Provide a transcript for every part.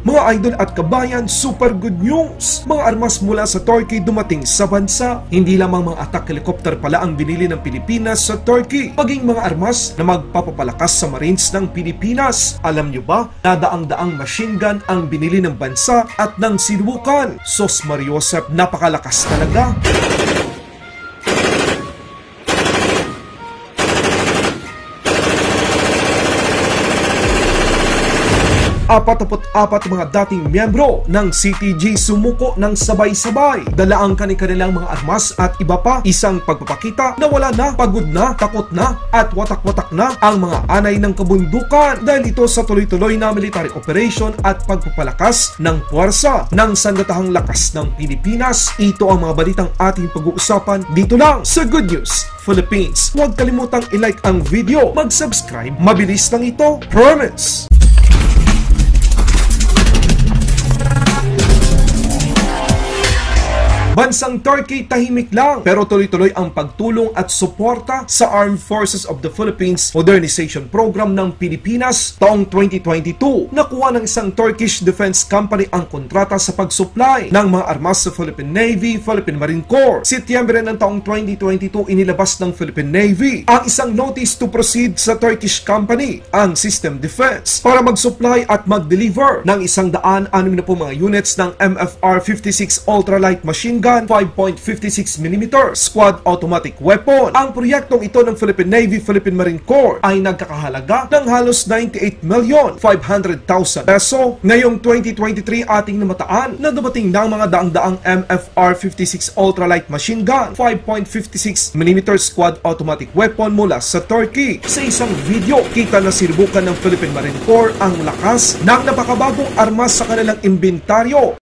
Mga idol at kabayan, super good news! Mga armas mula sa Turkey dumating sa bansa. Hindi lamang mga attack helicopter pala ang binili ng Pilipinas sa Turkey, maging mga armas na magpapapalakas sa Marines ng Pilipinas. Alam nyo ba, nadaang-daang machine gun ang binili ng bansa at ng sinubukan. Sos Mariosep, napakalakas talaga. 44 mga dating miyembro ng CTG sumuko ng sabay-sabay. Dala ang kanilang mga armas at iba pa, isang pagpapakita na wala na, pagod na, takot na at watak-watak na ang mga anay ng kabundukan dahil ito sa tuloy-tuloy na military operation at pagpapalakas ng puwersa ng Sandatahang Lakas ng Pilipinas. Ito ang mga balitang ating pag-uusapan dito lang sa Good News Philippines. Huwag kalimutang i-like ang video, mag-subscribe, mabilis lang ito, promise! Bansang Turkey tahimik lang pero tuloy-tuloy ang pagtulong at suporta sa Armed Forces of the Philippines Modernization Program ng Pilipinas taong 2022. Nakuha ng isang Turkish Defense Company ang kontrata sa pagsupply ng mga armas sa Philippine Navy, Philippine Marine Corps. Setyembre ng taong 2022 inilabas ng Philippine Navy ang isang notice to proceed sa Turkish company, ang System Defense, para mag-supply at mag-deliver ng 160 mga units ng MFR-56 ultralight machine gun 5.56mm squad automatic weapon. Ang proyektong ito ng Philippine Navy, Philippine Marine Corps ay nagkakahalaga ng halos 98,500,000 peso. Ngayong 2023 ating namataan na dumating ng mga daang-daang MFR-56 ultralight machine gun 5.56mm squad automatic weapon mula sa Turkey. Sa isang video, kita na sinubukan ng Philippine Marine Corps ang lakas ng napakabagong armas sa kanilang inventaryo.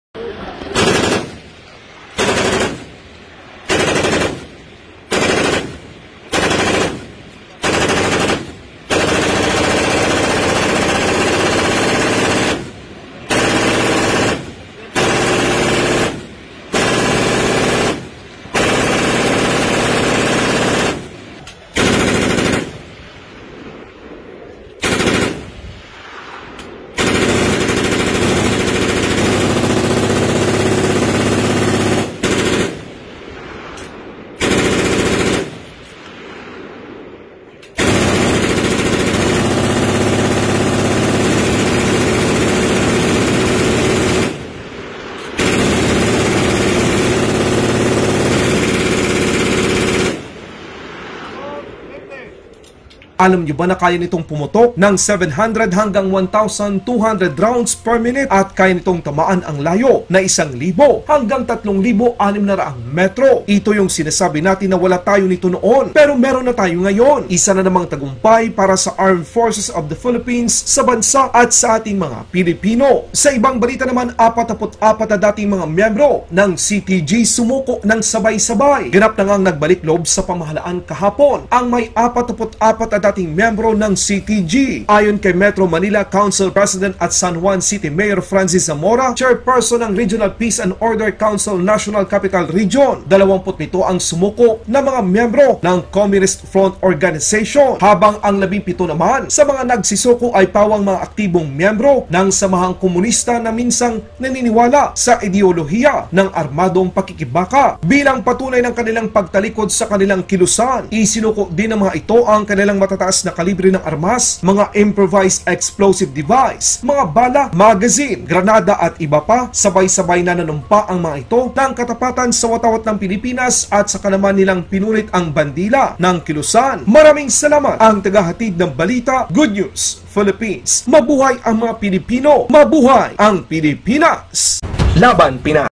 Alam nyo ba na kaya nitong pumutok ng 700 hanggang 1,200 rounds per minute at kaya nitong tamaan ang layo na 1,000 hanggang 3,600 metro. Ito yung sinasabi natin na wala tayo nito noon pero meron na tayo ngayon. Isa na namang tagumpay para sa Armed Forces of the Philippines sa bansa at sa ating mga Pilipino. Sa ibang balita naman, 44 na dating mga miyembro ng CTG sumuko ng sabay-sabay. Ganap na ngang nagbalik loob sa pamahalaan kahapon ang may 44 dating miyembro ng CTG. Ayon kay Metro Manila Council President at San Juan City Mayor Francis Zamora, chairperson ng Regional Peace and Order Council National Capital Region, 27 ang sumuko na mga miyembro ng Communist Front Organization, habang ang 17 naman sa mga nagsisuko ay pawang mga aktibong miyembro ng Samahang Komunista na minsang naniniwala sa ideolohiya ng armadong pakikibaka. Bilang patunay ng kanilang pagtalikod sa kanilang kilusan, isinuko din ng mga ito ang kanilang matataas na kalibre ng armas, mga improvised explosive device, mga bala, magazine, granada at iba pa. Sabay-sabay na nanumpa ang mga ito ng katapatan sa watawat ng Pilipinas at sa kanaman nilang pinunit ang bandila ng kilusan. Maraming salamat ang tagahatid ng balita, Good News Philippines. Mabuhay ang mga Pilipino, mabuhay ang Pilipinas! Laban Pinas!